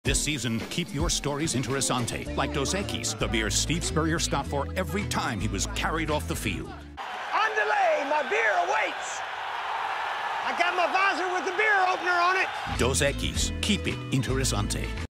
This season, keep your stories Interesante, like Dos Equis, the beer Steve Spurrier stopped for every time he was carried off the field. On delay, my beer awaits. I got my visor with the beer opener on it. Dos Equis, keep it Interesante.